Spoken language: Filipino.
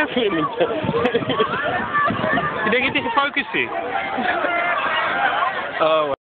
filmen to? Hindi kita sa focus eh. Oh,